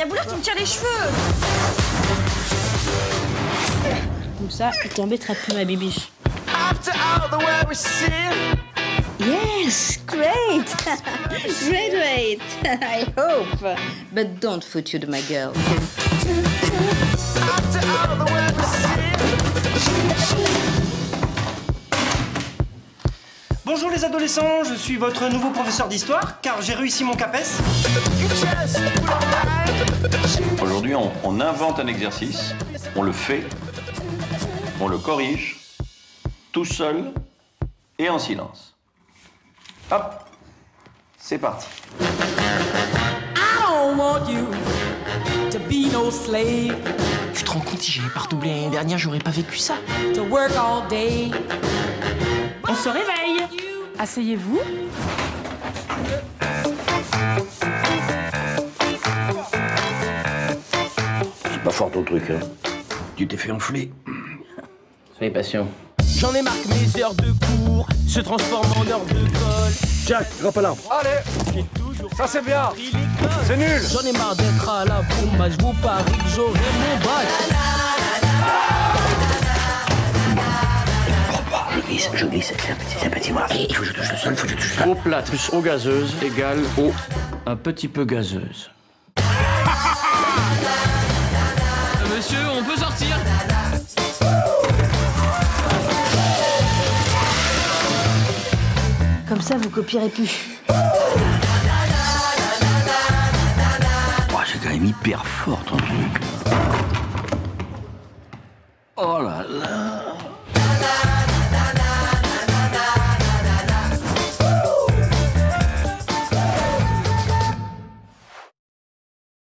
Boulard, tu me tires les cheveux. Comme ça, il t'embêtera plus, ma bibiche. Yes, great. Great, I hope. But don't foot you to my girl. Bonjour les adolescents, je suis votre nouveau professeur d'histoire, car j'ai réussi mon CAPES. Aujourd'hui, on invente un exercice, on le fait, on le corrige, tout seul et en silence. Hop, c'est parti. I don't want you to be no slave. Tu te rends compte, si j'avais pas redoublé l'année dernière, j'aurais pas vécu ça. To work all day. On se réveille. Asseyez-vous. C'est pas fort ton truc, hein. Tu t'es fait enfler. Soyez patient. J'en ai marre que mes heures de cours se transforment en heures de colle. Jack, grimpe à l'arbre. Allez, Ça c'est bien. C'est nul. j'en ai marre d'être à la bourre, je vous parie que j'aurai mon bac. Je glisse, c'est un petit moi. Il faut que je touche le sol, il faut que je touche le sol. Eau plate plus eau gazeuse égale eau un petit peu gazeuse. Monsieur, on peut sortir? Comme ça, vous copierez plus. Oh, c'est quand même hyper fort ton truc. Oh là là.